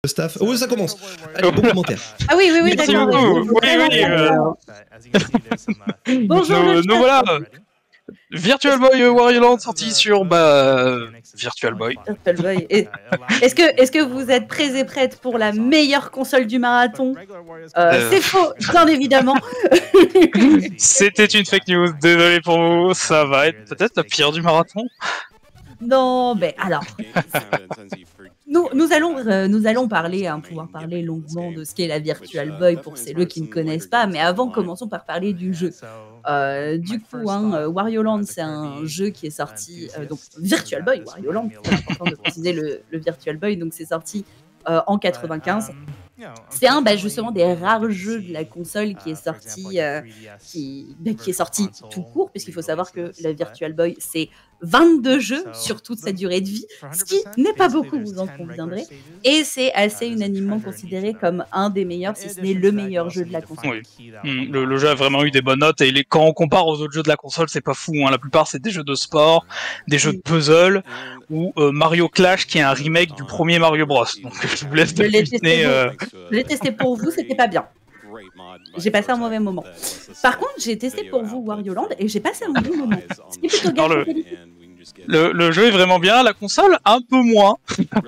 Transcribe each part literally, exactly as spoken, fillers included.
staff. Oh, ça commence. Allez, bon commentaire. Ah oui, oui, oui, Merci d'accord. beaucoup. Oui, Oui, oui, euh, Bonjour, nous, le nous chat. voilà. Virtual Boy euh, Wario Land sorti sur bah, Virtual Boy. Virtual Boy. Et- Est-ce que, est-ce que vous êtes prêts et prêtes pour la meilleure console du marathon? Euh, Euh. C'est faux, bien évidemment. C'était une fake news, désolé pour vous, ça va être peut-être la pire du marathon. Non, mais alors, nous, nous, allons, euh, nous allons parler, hein, pouvoir parler longuement de ce qu'est la Virtual Boy pour ceux qui ne connaissent pas, mais avant, commençons par parler du jeu. Euh, du coup, hein, euh, Wario Land, c'est un jeu qui est sorti, euh, donc Virtual Boy, Wario Land, c'est important de préciser le, le Virtual Boy, donc c'est sorti euh, en quatre-vingt-quinze. C'est un bah, justement des rares jeux de la console qui est sorti, euh, qui, bah, qui est sorti tout court, puisqu'il faut savoir que la Virtual Boy, c'est vingt-deux jeux sur toute sa durée de vie, ce qui n'est pas beaucoup, vous en conviendrez, et c'est assez unanimement considéré comme un des meilleurs, si ce n'est le meilleur jeu de la console. Oui. Mm, le, le jeu a vraiment eu des bonnes notes, et les, quand on compare aux autres jeux de la console, c'est pas fou, hein. La plupart c'est des jeux de sport, des jeux de puzzle, ou euh, Mario Clash qui est un remake du premier Mario Bros. Donc je vous laisse Je l'ai deviner. testé, Euh... je l'ai testé pour vous, c'était pas bien. J'ai passé un mauvais moment. Par contre, j'ai testé pour vous Wario Land et j'ai passé un bon moment. Ce qui est plutôt Alors, gâché. Le, le jeu est vraiment bien, la console un peu moins.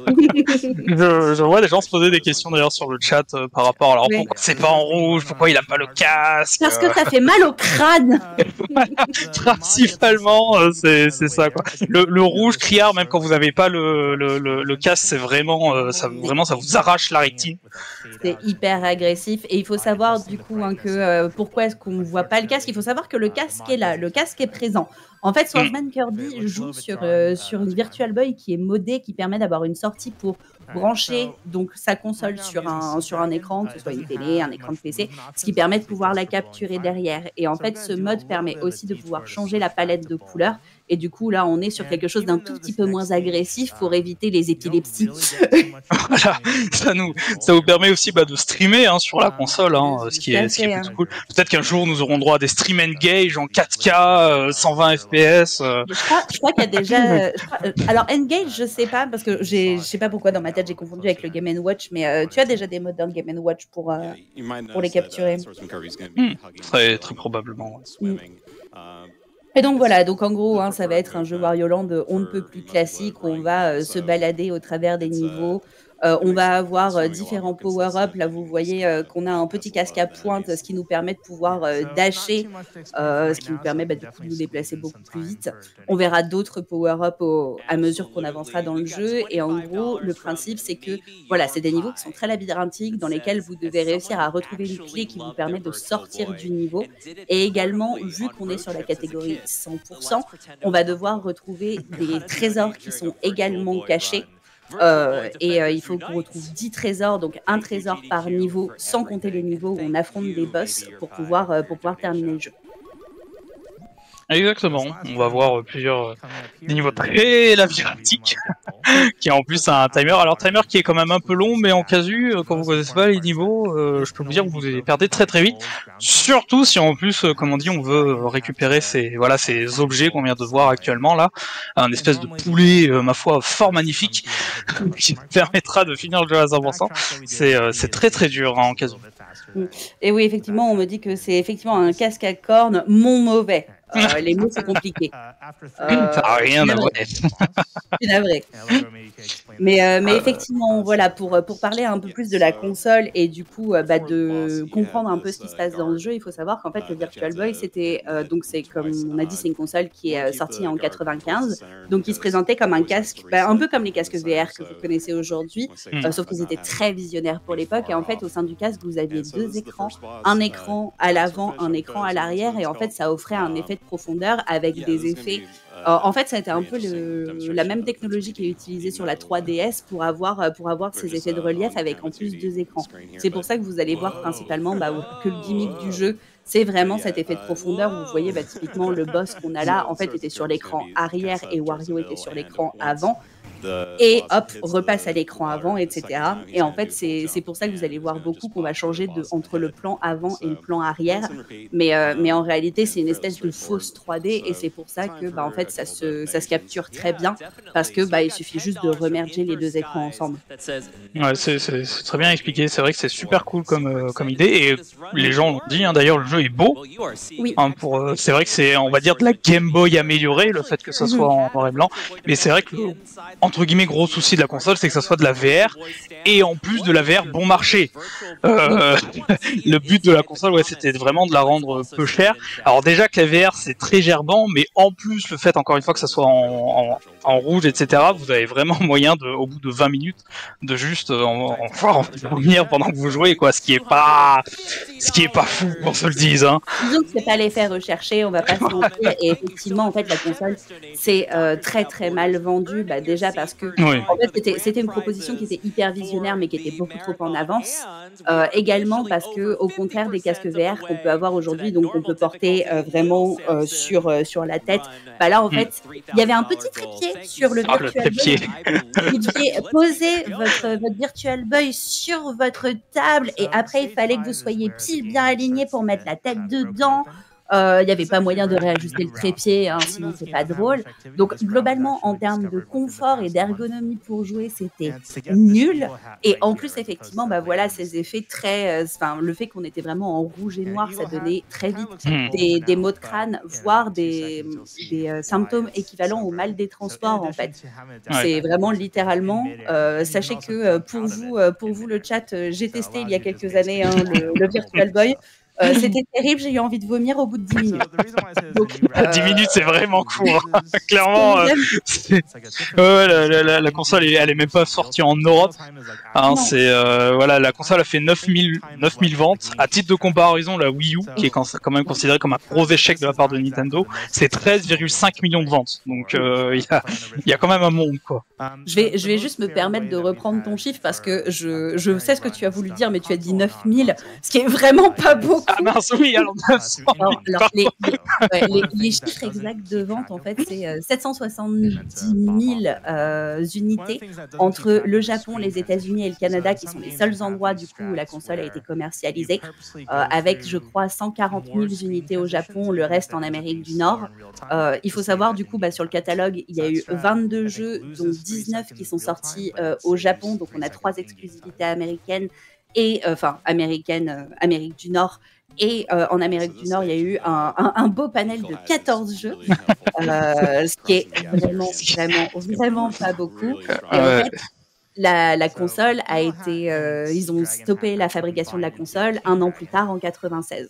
je, je vois des gens se poser des questions d'ailleurs sur le chat euh, par rapport à alors Oui. pourquoi c'est pas en rouge, pourquoi il a pas le casque. Parce que ça fait mal au crâne. Principalement, euh, c'est c'est ça quoi. Le, le rouge criard, même quand vous avez pas le, le, le, le casque, c'est vraiment, euh, ça, vraiment ça vous arrache la rétine. C'est hyper agressif et il faut savoir du coup hein, que euh, pourquoi est-ce qu'on voit pas le casque. Il faut savoir que le casque est là, le casque est présent. En fait, Swordsman Kirby joue sur, euh, sur une Virtual Boy qui est modée, qui permet d'avoir une sortie pour brancher donc sa console sur un, sur un écran, que ce soit une télé, un écran de P C, ce qui permet de pouvoir la capturer derrière. Et en fait, ce mode permet aussi de pouvoir changer la palette de couleurs. Et du coup, là, on est sur quelque chose d'un tout petit peu moins agressif pour éviter les épilepsies. Voilà, ça nous, ça vous permet aussi bah, de streamer hein, sur la console, hein, ce qui est, ce qui est plutôt cool. Peut-être qu'un jour nous aurons droit à des stream Engage en quatre K, euh, cent vingt F P S. Euh. Je crois, je crois qu'il y a déjà. Euh, je crois, euh, alors Engage, je sais pas parce que j'ai, je sais pas pourquoi dans ma tête j'ai confondu avec le Game and Watch, mais euh, tu as déjà des modes dans le Game and Watch pour euh, pour les capturer. Hmm, très très probablement. Mm. Et donc voilà, donc en gros, hein, ça va être un jeu Wario Land on ne peut plus classique, où on va euh, se balader au travers des niveaux. Euh, on va avoir euh, différents power-up. Là, vous voyez euh, qu'on a un petit casque à pointe, ce qui nous permet de pouvoir euh, dasher, euh, ce qui nous permet bah, du coup de nous déplacer beaucoup plus vite. On verra d'autres power-up au- à mesure qu'on avancera dans le jeu. Et en gros, le principe, c'est que voilà, c'est des niveaux qui sont très labyrinthiques, dans lesquels vous devez réussir à retrouver une clé qui vous permet de sortir du niveau. Et également, vu qu'on est sur la catégorie cent pour cent, on va devoir retrouver des trésors qui sont également cachés. Euh, et euh, il faut qu'on retrouve dix trésors, donc un trésor par niveau, sans compter les niveaux où on affronte des boss pour pouvoir, euh, pour pouvoir terminer le jeu. Exactement, on va voir plusieurs euh, des niveaux très labyrinthiques, qui en plus a un timer. Alors timer qui est quand même un peu long, mais en casu, euh, quand vous connaissez pas les niveaux, euh, je peux vous dire que vous les perdez très très vite. Surtout si en plus, euh, comme on dit, on veut récupérer ces voilà ces objets qu'on vient de voir actuellement là, un espèce de poulet, euh, ma foi, fort magnifique, qui permettra de finir le jeu à cent pour cent. C'est euh, c'est très très dur hein, en casu. Et oui, effectivement, on me dit que c'est effectivement un casque à cornes, mon mauvais. Euh, les mots, c'est compliqué. Euh, Ça n'a rien à voir. C'est navré. Mais, euh, mais effectivement, voilà, pour, pour parler un peu plus de la console et du coup euh, bah, de comprendre un peu ce qui se passe dans le jeu, il faut savoir qu'en fait, le Virtual Boy, c'était, euh, donc c'est comme on a dit, c'est une console qui est euh, sortie en quatre-vingt-quinze, donc qui se présentait comme un casque, bah, un peu comme les casques V R que vous connaissez aujourd'hui, euh, sauf qu'ils étaient très visionnaires pour l'époque. Et en fait, au sein du casque, vous aviez deux écrans, un écran à l'avant, un écran à l'arrière, et en fait, ça offrait un effet de profondeur avec des effets. Euh, en fait, ça a été un peu le, la même technologie qui est utilisée sur la trois D S pour avoir, pour avoir ces effets de relief avec en plus deux écrans. C'est pour ça que vous allez voir principalement bah, que le gimmick du jeu, c'est vraiment cet effet de profondeur où vous voyez bah, typiquement le boss qu'on a là, en fait, était sur l'écran arrière et Wario était sur l'écran avant. et hop, repasse à l'écran avant, et cetera. Et en fait, c'est pour ça que vous allez voir beaucoup qu'on va changer de, entre le plan avant et le plan arrière. Mais, euh, mais en réalité, c'est une espèce de fausse trois D et c'est pour ça que bah, en fait, ça, se, ça se capture très bien parce que bah, il suffit juste de remerger les deux écrans ensemble. Ouais, c'est très bien expliqué. C'est vrai que c'est super cool comme, euh, comme idée et les gens l'ont dit. Hein, d'ailleurs, le jeu est beau. Oui. Hein, pour, euh, c'est vrai que c'est, on va dire, de la Game Boy améliorée, le fait que ça soit en noir et blanc. Mais c'est vrai que le, entre guillemets, gros souci de la console, c'est que ça soit de la V R et en plus de la V R bon marché. Euh, le but de la console, ouais, c'était vraiment de la rendre peu chère. Alors déjà que la V R c'est très gerbant, mais en plus le fait encore une fois que ça soit en, en, en rouge, et cetera. Vous avez vraiment moyen de, au bout de vingt minutes, de juste euh, en, en, en, en revenir pendant que vous jouez, quoi. Ce qui est pas, ce qui est pas fou, qu'on se le dise. Hein. Disons que c'est pas l'effet recherché, on va pas se mentir. Et effectivement, en fait, la console c'est euh, très très mal vendu. Bah, déjà parce que oui. en fait, c'était une proposition qui était hyper visionnaire, mais qui était beaucoup trop en avance. Euh, également parce que, au contraire des casques V R qu'on peut avoir aujourd'hui, donc on peut porter euh, vraiment euh, sur euh, sur la tête. Bah là, en fait, il y avait un petit trépied sur le ah, Virtual le Boy. Vous deviez poser votre votre Virtual Boy sur votre table et après il fallait que vous soyez pile bien aligné pour mettre la tête dedans. Il euh, n'y avait pas moyen de réajuster le trépied, hein, sinon c'est pas drôle. Donc globalement, en termes de confort et d'ergonomie pour jouer, c'était nul. Et en plus, effectivement, bah voilà, ces effets très, enfin, euh, le fait qu'on était vraiment en rouge et noir, ça donnait très vite des, des maux de crâne, voire des, des euh, symptômes équivalents au mal des transports, en fait. C'est vraiment littéralement. Euh, sachez que euh, pour vous, euh, pour vous le chat, euh, j'ai testé il y a quelques années hein, le, le Virtual Boy. Euh, C'était terrible, j'ai eu envie de vomir au bout de dix minutes. Donc, euh... dix minutes, c'est vraiment court. Hein. Clairement, euh, ouais, la, la, la console, elle, elle est même pas sortie en Europe. Hein, c'est euh, voilà, la console a fait neuf mille ventes. À titre de comparaison, la Wii U, qui est quand même considérée comme un gros échec de la part de Nintendo, c'est treize virgule cinq millions de ventes. Donc, il euh, y, a, y a quand même un monde, quoi. Je vais, je vais juste me permettre de reprendre ton chiffre parce que je, je sais ce que tu as voulu dire, mais tu as dit neuf mille, ce qui est vraiment pas beaucoup. Ah mince, oui, alors neuf cents alors, alors, les, les, ouais, les, les chiffres exacts de vente, en fait, c'est euh, sept cent soixante-dix mille euh, unités entre le Japon, les États-Unis et le Canada, qui sont les seuls endroits du coup où la console a été commercialisée, euh, avec, je crois, cent quarante mille unités au Japon, le reste en Amérique du Nord. Euh, il faut savoir, du coup, bah, sur le catalogue, il y a eu vingt-deux jeux, dont dix-neuf qui sont sortis euh, au Japon, donc on a trois exclusivités américaines, et enfin euh, américaine, euh, Amérique du Nord. Et euh, en Amérique du Nord, il y a eu un, un, un beau panel de quatorze jeux, euh, ce qui est vraiment, vraiment, vraiment pas beaucoup. Et en fait, la, la console a été, euh, ils ont stoppé la fabrication de la console un an plus tard, en quatre-vingt-seize.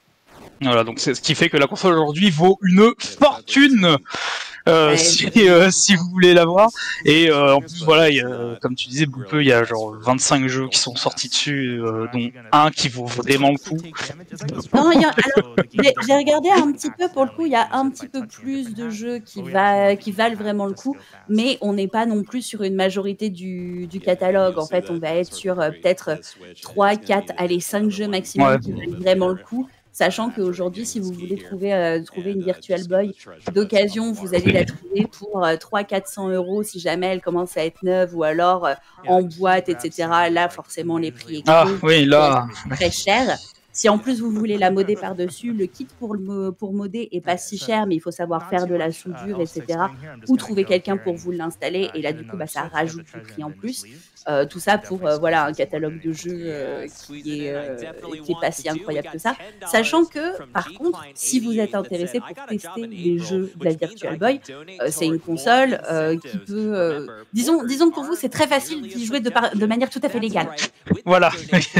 Voilà, donc c'est ce qui fait que la console aujourd'hui vaut une fortune. Euh, si, euh, si vous voulez l'avoir. Et euh, en plus, voilà, y a, comme tu disais, Boulpeux, il y a genre vingt-cinq jeux qui sont sortis dessus, euh, dont un qui vaut vraiment le coup. Non, y a, alors, j'ai regardé un petit peu, pour le coup, il y a un petit peu plus de jeux qui, va, qui valent vraiment le coup, mais on n'est pas non plus sur une majorité du, du catalogue. En fait, on va être sur euh, peut-être trois, quatre, allez, cinq jeux maximum ouais. qui valent vraiment le coup. Sachant qu'aujourd'hui, si vous voulez trouver, euh, trouver une Virtual Boy d'occasion, vous allez la trouver pour euh, trois cents à quatre cents euros si jamais elle commence à être neuve ou alors euh, en boîte, et cetera. Là, forcément, les prix explosent. Ah oui, là. Très cher. Si en plus vous voulez la modder par-dessus, le kit pour, le, pour modder est pas si cher, mais il faut savoir faire de la soudure, et cetera. Ou trouver quelqu'un pour vous l'installer. Et là, du coup, bah, ça rajoute du prix en plus. Euh, tout ça pour euh, voilà, un catalogue de jeux euh, qui est, euh, qui est pas si incroyable que ça. Sachant que, par contre, si vous êtes intéressé pour tester les jeux de la Virtual Boy, euh, c'est une console euh, qui peut... Euh, disons, disons que pour vous, c'est très facile d'y jouer de, par, de manière tout à fait légale. Voilà.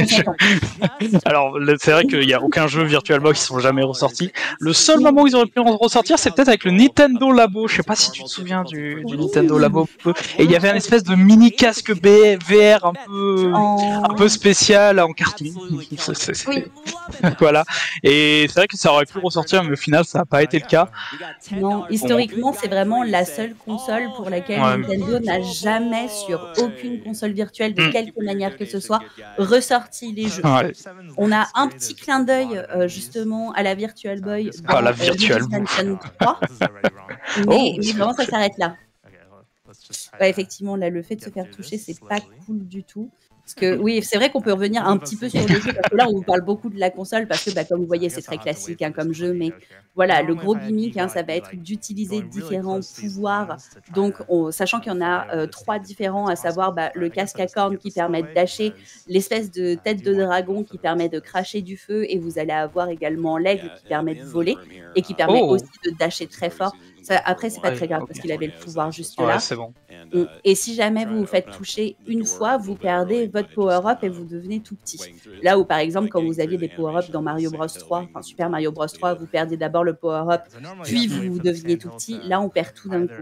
Alors, c'est vrai qu'il n'y a aucun jeu Virtual Boy qui ne sont jamais ressortis. Le seul moment où ils auraient pu en ressortir, c'est peut-être avec le Nintendo Labo. Je ne sais pas si tu te souviens du, du Nintendo Labo. Et il y avait un espèce de mini casque B V R un peu, en... un peu spécial en carton. C'est, c'est, c'est... Oui. Voilà. Et c'est vrai que ça aurait pu ressortir, mais au final, ça n'a pas été le cas. Non, historiquement, c'est vraiment la seule console pour laquelle ouais. Nintendo n'a jamais, sur aucune console virtuelle, de quelque mmh. manière que ce soit, ressorti les jeux. Ouais. On a un petit clin d'œil, euh, justement, à la Virtual Boy dans ah, la Virtual Boy trois, mais, oh, mais vraiment, ça s'arrête là. Ouais, effectivement, là, le fait de se faire toucher, c'est pas cool du tout. Parce que oui, c'est vrai qu'on peut revenir un petit peu sur le jeu, parce que là, on vous parle beaucoup de la console, parce que, bah, comme vous voyez, c'est très classique hein, comme jeu, mais voilà, le gros gimmick, hein, ça va être d'utiliser différents pouvoirs. Donc, on, sachant qu'il y en a euh, trois différents, à savoir bah, le casque à cornes qui permet de dasher, l'espèce de tête de dragon qui permet de cracher du feu, et vous allez avoir également l'aigle qui permet de voler et qui permet Oh! aussi de dasher très fort. Ça, après, c'est pas Ouais, très grave ok. parce qu'il avait le pouvoir juste Ouais, là. c'est bon. Mm. Et si jamais vous vous faites toucher une fois, vous perdez votre power-up et vous devenez tout petit. Là où, par exemple, quand vous aviez des power-up dans Mario Bros trois, enfin Super Mario Bros trois, vous perdiez d'abord le power-up, puis vous deveniez tout petit. Là, on perd tout d'un coup.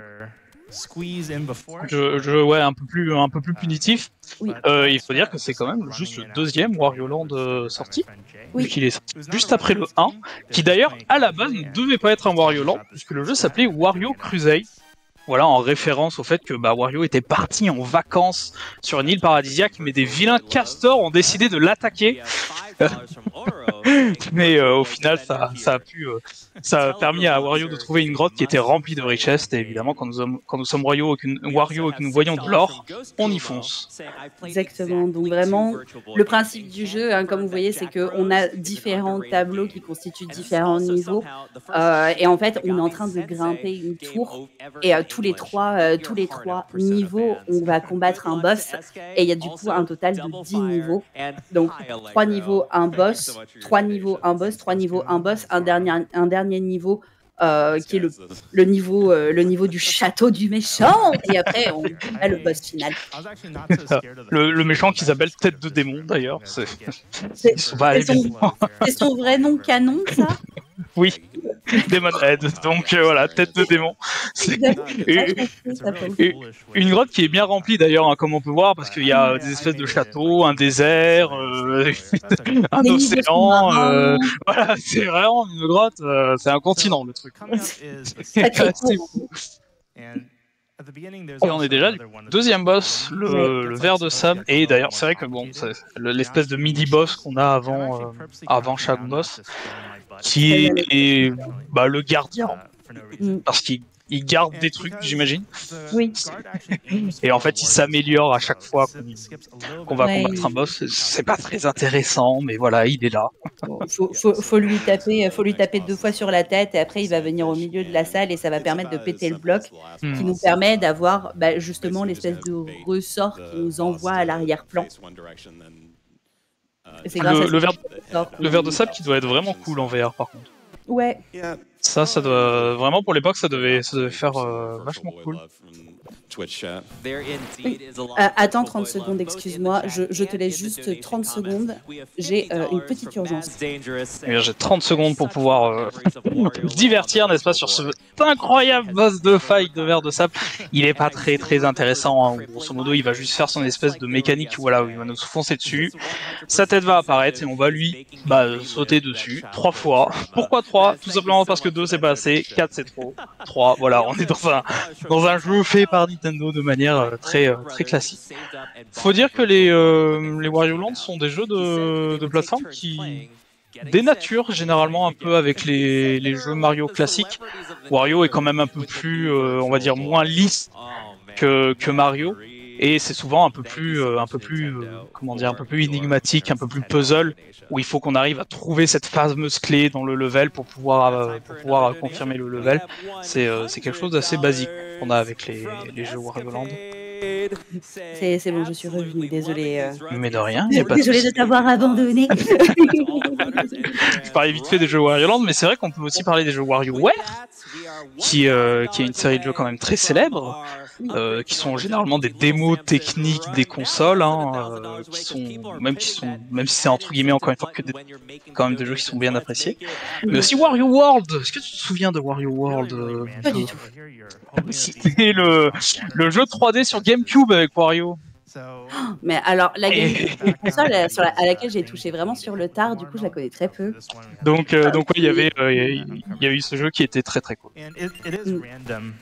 Je, je, ouais, un peu plus, un peu plus punitif. Oui. Euh, il faut dire que c'est quand même juste le deuxième Wario Land euh, sorti, Oui. vu qu'il est sorti juste après le un, qui d'ailleurs à la base ne devait pas être un Wario Land, puisque le jeu s'appelait Wario Crusade. Voilà, en référence au fait que bah, Wario était parti en vacances sur une île paradisiaque, mais des vilains castors ont décidé de l'attaquer. Mais euh, au final, ça, ça a pu, euh, ça a permis à Wario de trouver une grotte qui était remplie de richesses. Et évidemment, quand nous sommes, quand nous sommes Wario et que, Wario et que nous voyons de l'or, on y fonce. Exactement. Donc vraiment, le principe du jeu, hein, comme vous voyez, c'est qu'on a différents tableaux qui constituent différents niveaux. Euh, et en fait, on est en train de grimper une tour. Et euh, tous les trois, euh, tous les trois niveaux, on va combattre un boss. Et il y a du coup un total de dix niveaux. Donc trois niveaux, un boss, trois niveaux, un boss, trois niveaux, un boss, un dernier, un dernier niveau. Euh, qui est le, le, niveau, euh, le niveau du château du méchant, et après on a le boss final. Le, le méchant qu'ils appellent Tête de démon d'ailleurs. C'est son, son vrai nom canon, ça? Oui, Demon Head, donc euh, voilà, Tête de démon. Et, et, une grotte qui est bien remplie d'ailleurs, hein, comme on peut voir, parce qu'il y a des espèces de châteaux, un désert, euh, un des océan, euh, voilà, c'est vraiment une grotte, euh, c'est un continent le truc. C'est assez fou. Et on est déjà du deuxième boss, le, le ver de sable. Et d'ailleurs, c'est vrai que bon, c'est l'espèce de midi-boss qu'on a avant, euh, avant chaque boss, qui est, est bah, le gardien. Parce qu'il il garde des trucs, j'imagine. Oui. Et en fait, il s'améliore à chaque fois qu'on qu'on va ouais, combattre un boss. C'est pas très intéressant, mais voilà, il est là. Faut, faut, faut, lui taper, faut lui taper deux fois sur la tête, et après, il va venir au milieu de la salle et ça va permettre de péter le bloc, hmm. qui nous permet d'avoir bah, justement l'espèce de ressort qui nous envoie à l'arrière-plan. Le, le, ver, le ver de sable qui doit être vraiment cool en V R, par contre. Ouais. Ça, ça doit vraiment pour l'époque, ça devait, ça devait faire euh, vachement cool. Oui. Euh, attends trente secondes, excuse-moi, je, je te laisse juste trente secondes, j'ai euh, une petite urgence. J'ai trente secondes pour pouvoir euh, divertir, n'est-ce pas, sur ce incroyable boss de fight de ver de sable. Il est pas très très intéressant, hein. Grosso modo, il va juste faire son espèce de mécanique, voilà, où il va nous foncer dessus, sa tête va apparaître et on va lui bah, sauter dessus trois fois. Pourquoi trois? Tout simplement parce que deux c'est pas assez, quatre c'est trop, trois, voilà, on est dans un, dans un jeu fait par Nintendo de manière euh, très euh, très classique. Faut dire que les euh, les Wario Land sont des jeux de, de plateforme qui dénaturent généralement un peu avec les, les jeux Mario classiques. Wario est quand même un peu plus, euh, on va dire, moins lisse que, que Mario. Et c'est souvent un peu plus, euh, un peu plus, euh, comment dire, un peu plus énigmatique, un peu plus puzzle, où il faut qu'on arrive à trouver cette fameuse clé dans le level pour pouvoir, euh, pour pouvoir confirmer le level. C'est, euh, c'est quelque chose d'assez basique qu'on a avec les, les jeux Wario Land. C'est bon, je suis revenue, désolée. Euh... Mais de rien, y a pas de Désolée de t'avoir abandonné. Je parlais vite fait des jeux Wario Land, mais c'est vrai qu'on peut aussi parler des jeux WarioWare, qui, euh, qui est une série de jeux quand même très célèbre, euh, qui sont généralement des démos techniques des consoles, hein, euh, qui sont même qui sont même si c'est entre guillemets encore une fois que des, quand même des jeux qui sont bien appréciés. Mais aussi Wario World. Est-ce que tu te souviens de Wario World? euh, Pas du tout. C'était le le jeu trois D sur GameCube avec Wario. Mais alors, la GameCube, console à, sur la, à laquelle j'ai touché vraiment sur le tard, du coup, je la connais très peu. Donc, euh, donc oui, il y avait, euh, il y a eu ce jeu qui était très très cool. Mm.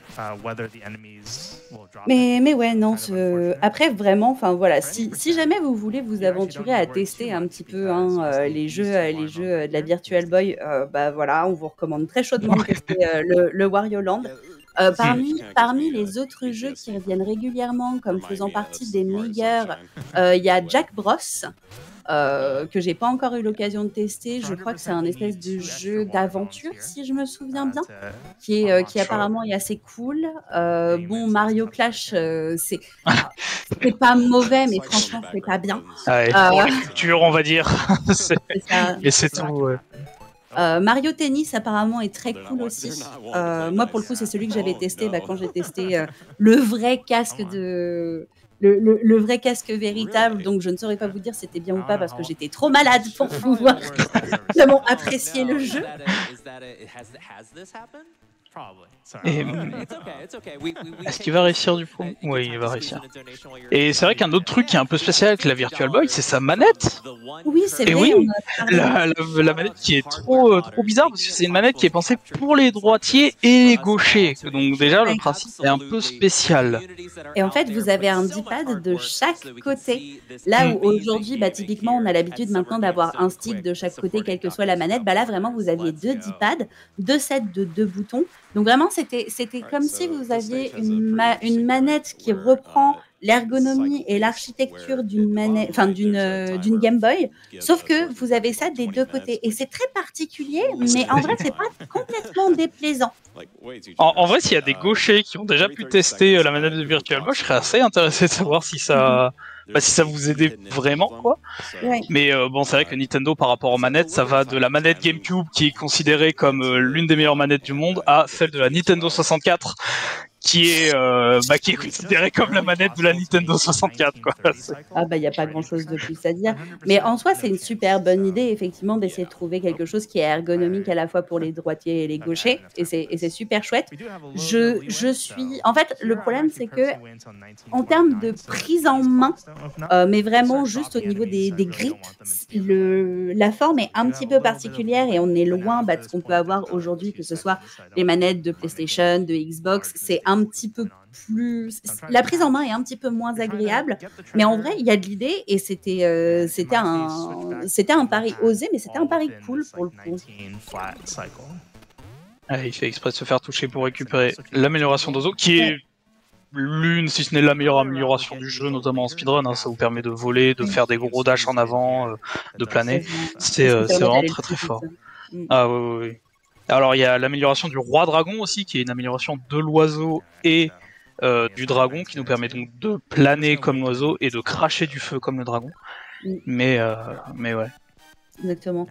Mais, mais ouais, non. Ce... Après, vraiment, enfin voilà, si, si jamais vous voulez vous aventurer à tester un petit peu hein, euh, les jeux, euh, les jeux de la Virtual Boy, euh, bah voilà, on vous recommande très chaudement de tester euh, le, le Wario Land. Euh, parmi, parmi les autres jeux qui reviennent régulièrement comme faisant partie des meilleurs, euh, il y a Jack Bros. Euh, que j'ai pas encore eu l'occasion de tester. Je crois que c'est un espèce de jeu d'aventure, si je me souviens bien, qui, est, euh, qui apparemment est assez cool. Euh, bon, Mario Clash, euh, c'est c'est pas mauvais, mais franchement, c'est pas bien. Ouais, Euh, pour la culture, on va dire. C'est- c'est ça. Mais c'est tout. ouais. Euh, Mario Tennis apparemment est très cool aussi. Euh, moi pour le coup c'est celui que j'avais testé bah, quand j'ai testé euh, le vrai casque de le, le, le vrai casque véritable. Donc je ne saurais pas vous dire si c'était bien ou pas parce que j'étais trop malade pour pouvoir vraiment apprécier le jeu. Et, est-ce qu'il va réussir du coup? Oui, il va réussir. Et c'est vrai qu'un autre truc qui est un peu spécial avec la Virtual Boy, c'est sa manette. Oui, c'est Et vrai. oui, on a parlé. la, la, la manette qui est trop, euh, trop bizarre parce que c'est une manette qui est pensée pour les droitiers et les gauchers. Donc déjà le Ouais. principe est un peu spécial. Et en fait, vous avez un D-pad de chaque côté. Là où aujourd'hui, bah, typiquement, on a l'habitude maintenant d'avoir un stick de chaque côté, quelle que soit la manette. Bah là, vraiment, vous aviez deux D-pads, deux sets de deux boutons. Donc vraiment, c'était c'était comme si vous aviez une, ma une manette qui reprend l'ergonomie et l'architecture d'une manette, enfin d'une euh, d'une Game Boy, sauf que vous avez ça des deux côtés. Et c'est très particulier, mais en vrai, c'est pas complètement déplaisant. En, en vrai, s'il y a des gauchers qui ont déjà pu tester euh, la manette de Virtual Boy, je serais assez intéressé de savoir si ça, bah, si ça vous aidait vraiment, quoi. Ouais. Mais euh, bon, c'est vrai que Nintendo, par rapport aux manettes, ça va de la manette GameCube, qui est considérée comme euh, l'une des meilleures manettes du monde, à celle de la Nintendo soixante-quatre, qui est, euh, bah, qui est considérée comme la manette de la Nintendo soixante-quatre, quoi. Ah bah il n'y a pas grand-chose de plus à dire. Mais en soi, c'est une super bonne idée, effectivement, d'essayer de trouver quelque chose qui est ergonomique à la fois pour les droitiers et les gauchers. Et c'est et c'est super chouette. Je, je suis... En fait, le problème, c'est que en termes de prise en main, euh, mais vraiment juste au niveau des, des grips, le, la forme est un petit peu particulière et on est loin bah, de ce qu'on peut avoir aujourd'hui, que ce soit les manettes de PlayStation, de Xbox. C'est un petit peu plus... La prise en main est un petit peu moins agréable, mais en vrai, il y a de l'idée et c'était euh, c'était un, c'était un pari osé, mais c'était un pari cool pour le coup. Ah, il fait exprès de se faire toucher pour récupérer l'amélioration d'Ozo, qui est l'une, si ce n'est la meilleure amélioration du jeu, notamment en speedrun. Hein, ça vous permet de voler, de faire des gros dashs en avant, euh, de planer. C'est euh, vraiment très très fort. Ah oui, oui, oui. Alors il y a l'amélioration du roi dragon aussi, qui est une amélioration de l'oiseau et euh, du dragon, qui nous permet donc de planer comme l'oiseau et de cracher du feu comme le dragon. Mais, euh, mais ouais. Exactement.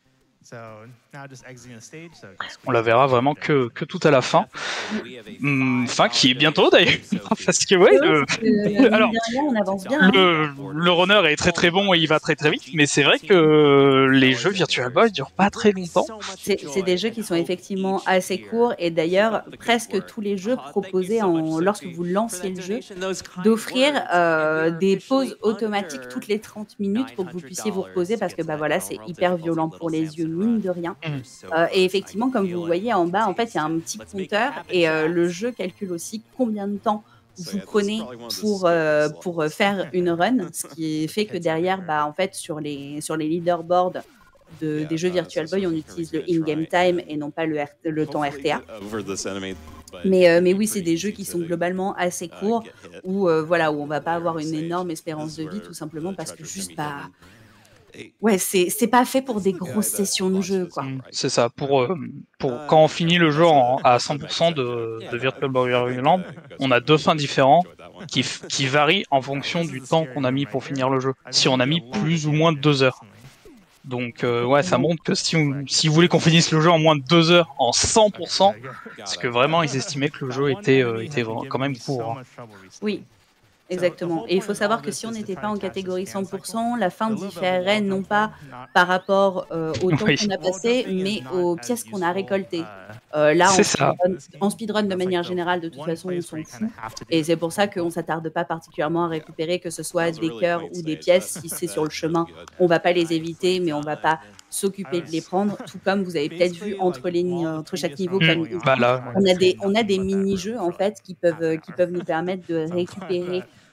On la verra vraiment que, que tout à la fin. Hum, fin qui est bientôt d'ailleurs. Parce que ouais, le... Euh, alors, on avance bien, le, hein. le runner est très très bon et il va très très vite, mais c'est vrai que les jeux Virtual Boy durent pas très longtemps. C'est des jeux qui sont effectivement assez courts et d'ailleurs presque tous les jeux proposés en, lorsque vous lanciez le jeu, d'offrir euh, des pauses automatiques toutes les trente minutes pour que vous puissiez vous reposer parce que bah voilà, c'est hyper violent pour les yeux, mine de rien. Euh, et effectivement, comme vous voyez en bas, en fait, il y a un petit compteur et euh, le jeu calcule aussi combien de temps vous prenez pour, euh, pour faire une run, ce qui fait que derrière, bah, en fait, sur les, sur les leaderboards de, des jeux Virtual Boy, on utilise le in-game time et non pas le, R le temps R T A. Mais, euh, mais oui, c'est des jeux qui sont globalement assez courts où, euh, voilà, où on ne va pas avoir une énorme espérance de vie, tout simplement parce que juste, bah, ouais, c'est pas fait pour des grosses sessions de jeu, quoi. C'est ça, pour, euh, pour quand on finit le jeu en, à cent pour cent de, de Virtual Boy Land, on a deux fins différentes qui, qui varient en fonction du temps qu'on a mis pour finir le jeu. Si on a mis plus ou moins de deux heures. Donc euh, ouais, ça montre que si, on, si vous voulez qu'on finisse le jeu en moins de deux heures en cent pour cent, parce que vraiment ils estimaient que le jeu était, euh, était quand même court. Hein. Oui. Exactement. Et il faut savoir que si on n'était pas en catégorie cent pour cent, la fin différerait non pas par rapport euh, au temps oui. qu'on a passé, mais aux pièces qu'on a récoltées. Euh, là, en speedrun, en speedrun, de manière générale, de toute façon, on s'en fout. Et c'est pour ça qu'on ne s'attarde pas particulièrement à récupérer, que ce soit des cœurs ou des pièces. Si c'est sur le chemin, on ne va pas les éviter, mais on ne va pas s'occuper de les prendre, tout comme vous avez peut-être vu entre, les, entre chaque niveau, comme, bah là, on a des, on a des mini-jeux en fait qui peuvent, qui peuvent nous permettre de récupérer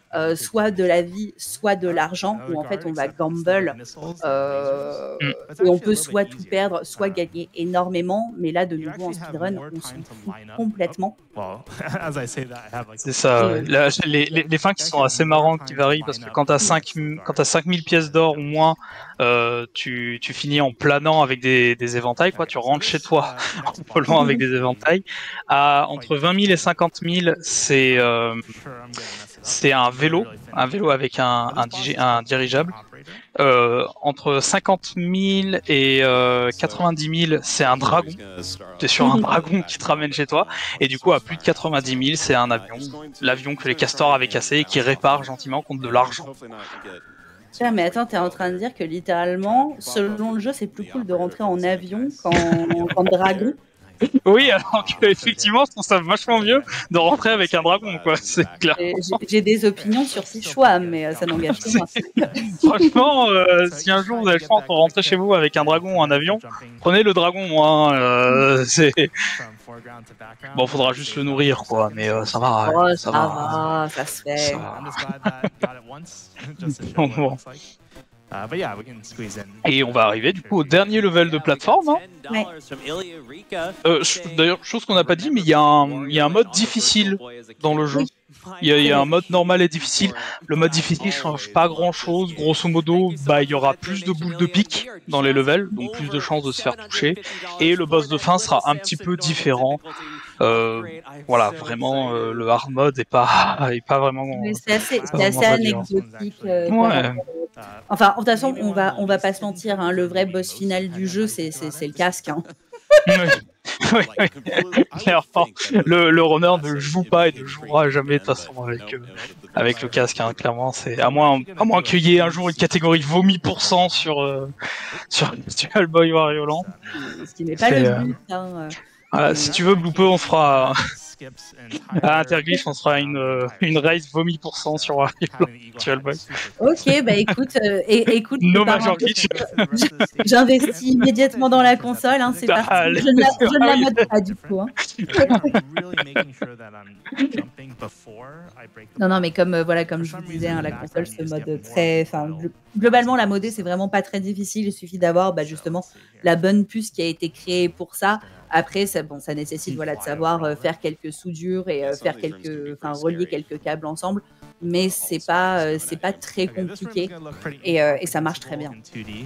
euh, soit de la vie, soit de l'argent, où en fait on va gamble, euh, Mm. et on peut soit tout perdre, soit gagner énormément, mais là de nouveau en speedrun, on s'en fout complètement. C'est ça, ouais. Là, les, les, les fins qui sont assez marrantes, qui varient, parce que quand t'as cinq mille pièces d'or ou moins, euh, tu, tu finis en planant avec des, des éventails, quoi. Tu rentres chez toi en volant avec des éventails. À, entre vingt mille et cinquante mille, c'est euh, c'est un vélo, un vélo avec un, un, digi un dirigeable. Euh, entre cinquante mille et euh, quatre-vingt-dix mille, c'est un dragon. T'es sur un dragon qui te ramène chez toi. Et du coup, à plus de quatre-vingt-dix mille, c'est un avion. L'avion que les castors avaient cassé et qui répare gentiment contre de l'argent. Tiens, mais attends, t'es en train de dire que littéralement, selon le jeu, c'est plus cool de rentrer en avion qu'en dragon. Oui, alors qu'effectivement, je trouve ça vachement mieux de rentrer avec un dragon, quoi, c'est clair. J'ai des opinions sur ces choix, mais ça n'engage que moi. Franchement, euh, si un jour vous avez le choix entre rentrer chez vous avec un dragon ou un avion, prenez le dragon, hein, euh, c'est... Bon, faudra juste le nourrir, quoi, mais euh, ça va, oh, ça, ça va, va, ça se fait. Ça bon, bon. Et on va arriver du coup au dernier level de plateforme. Hein. Ouais. Euh, D'ailleurs, chose qu'on n'a pas dit, mais il y, y a un mode difficile dans le jeu. Il y, y a un mode normal et difficile. Le mode difficile change pas grand chose. Grosso modo, bah il y aura plus de boules de pique dans les levels, donc plus de chances de se faire toucher. Et le boss de fin sera un petit peu différent. Euh, voilà, vraiment, euh, le hard mode est pas, est pas vraiment. C'est assez, assez anecdotique. Euh, ouais. Enfin, de toute façon, on va, on va pas se mentir. Hein, le vrai boss final du jeu, c'est le casque. Hein. oui, oui, oui. Clairement, le, le runner ne joue pas et ne jouera jamais de toute façon avec, euh, avec le casque. Hein, clairement, c'est à moins, à moins qu'il y ait un jour une catégorie vomi pour cent sur euh, sur Virtual Boy Wario Land. Ce qui n'est pas le but. Hein. Voilà, si tu veux, Bloopé, on fera à Interglyph, on sera une, une race vomi pour cent sur Virtual Boy. Ok, bah écoute, euh, et, écoute. No Major Glitch. J'investis immédiatement dans la console, hein, c'est parti. Ah, je ne la, je ne la mode pas du coup. Hein. non, non, mais comme euh, voilà, comme je vous disais, hein, la console se mode très, enfin, globalement, la modée c'est vraiment pas très difficile. Il suffit d'avoir bah, justement la bonne puce qui a été créée pour ça. Après, ça, bon, ça nécessite voilà, de savoir euh, faire quelques soudures et euh, faire quelques, enfin, relier quelques câbles ensemble, mais c'est pas, euh, c'est pas très compliqué et, euh, et ça marche très bien.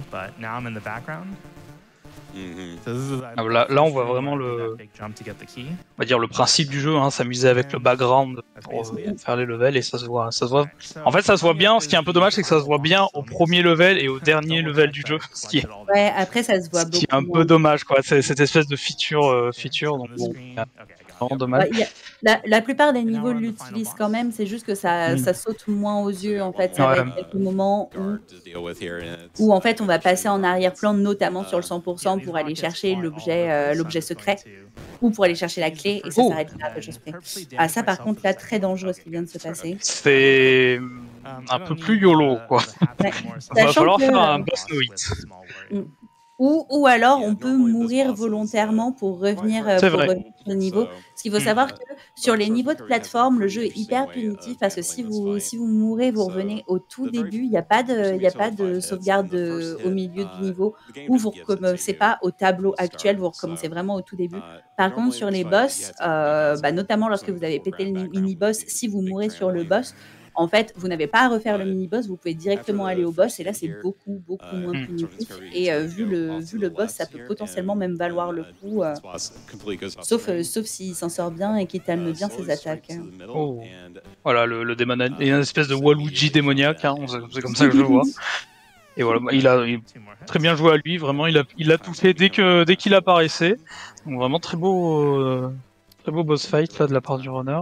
Ah, là, là, on voit vraiment le, on va dire le principe du jeu, hein, s'amuser avec le background pour euh, faire les levels et ça se voit, ça se voit. En fait, ça se voit bien. Ce qui est un peu dommage, c'est que ça se voit bien au premier level et au dernier level du jeu, ce qui est, ouais, après ça se voit ce beaucoup. qui est un peu moins. Dommage, quoi. C'est cette espèce de feature, euh, feature. Donc bon, vraiment dommage. Ouais, y a, la, la plupart des niveaux l'utilisent quand même. C'est juste que ça, mm. ça saute moins aux yeux. En fait, ça ouais. va être quelques moments où, où en fait on va passer en arrière-plan, notamment sur le cent pour cent pour aller chercher l'objet, euh, l'objet secret, ou pour aller chercher la clé et ça oh. s'arrête là. Je ah ça par contre là très dangereux ce qui vient de se passer. C'est un peu plus YOLO quoi. Ouais. Il va falloir que... faire un boss no hit. Mm. Ou, ou alors on peut mourir volontairement pour revenir, euh, pour revenir sur le niveau. Parce qu'il faut savoir que sur les niveaux de plateforme, le jeu est hyper punitif parce que si vous, si vous mourrez, vous revenez au tout début. Il n'y a pas de, il y a pas de sauvegarde de, au milieu du niveau ou vous ne recommencez pas au tableau actuel, vous recommencez vraiment au tout début. Par contre, sur les boss, euh, bah, notamment lorsque vous avez pété le mini-boss, si vous mourrez sur le boss, en fait, vous n'avez pas à refaire le mini-boss, vous pouvez directement aller au boss, et là, c'est beaucoup, beaucoup moins punitif. Et euh, vu, le, vu le boss, ça peut potentiellement même valoir le coup, euh, sauf, euh, sauf s'il s'en sort bien et qu'il calme bien ses attaques. Oh. Voilà, le, le démon, il y a une espèce de Waluigi démoniaque, hein, c'est comme ça que je le vois. Et voilà, il a, il a très bien joué à lui, vraiment, il a, il a tout fait dès que, dès qu'il apparaissait. Donc vraiment très beau, euh, très beau boss fight là, de la part du runner.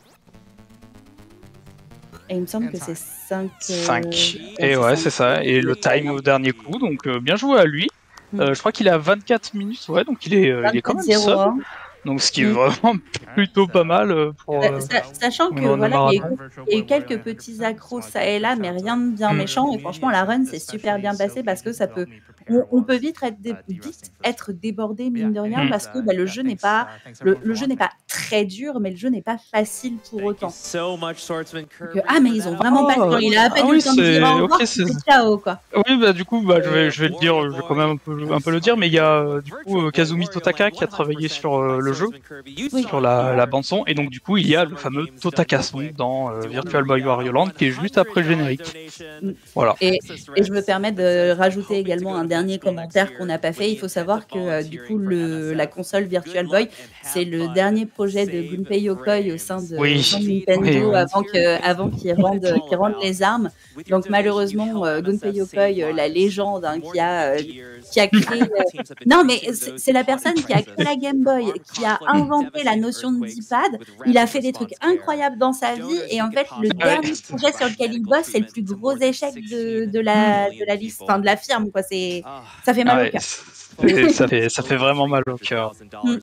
Et il me semble que c'est cinq. cinq. Et ouais, c'est ça. Et le time au dernier coup, donc euh, bien joué à lui. Mm. Euh, je crois qu'il est à vingt-quatre minutes, ouais, donc il est, euh, il est quand même sub. Donc ce qui est Mm. vraiment plutôt pas mal euh, pour. Bah, euh, sa- sachant que pour le voilà, il y, a eu, marathon. il y a eu quelques petits accros ça et là, mais rien de bien Mm. méchant. Et franchement, la run s'est super bien passée parce que ça peut, on, on peut vite être, dé- vite être débordé mine de rien Mm. parce que bah, le jeu n'est pas, le, le jeu n'est pas très dur, mais le jeu n'est pas facile pour autant. Donc, euh, ah mais ils ont vraiment pas le temps. Il a à peine Ah eu oui, le temps de c'est dire au revoir, ok, c'est c'est. ciao quoi. Oui, bah du coup, bah je vais, je vais le dire, je vais quand même un peu, un peu le dire, mais il y a euh, du coup euh, Kazumi Totaka qui a travaillé sur euh, le jeu, Oui. sur la, la bande son, et donc du coup il y a le fameux Totaka Son dans euh, Virtual Boy Wario Land qui est juste après le générique. Mm. Voilà. Et, et je me permets de rajouter également un dernier commentaire qu'on n'a pas fait. Il faut savoir que euh, du coup le, la console Virtual Boy, c'est le dernier projet de Gunpei Yokoi au sein de, au Oui. sein de Nintendo Oui, oui. avant que, avant qu'ils rendent, qu'ils rendent les armes. Donc malheureusement, euh, Gunpei Yokoi, euh, la légende hein, qui a euh, qui a créé. euh, Non mais c'est c'est la personne qui a créé la Game Boy, qui a inventé la notion de D-pad. Il a fait des trucs incroyables dans sa vie et en fait le Ah ouais. dernier projet sur lequel il bosse, c'est le plus gros échec de, de la de la liste, enfin de la firme quoi. C'est ça fait mal Ah au ouais, cœur. c'est- ça fait, ça fait vraiment mal au cœur. Mm.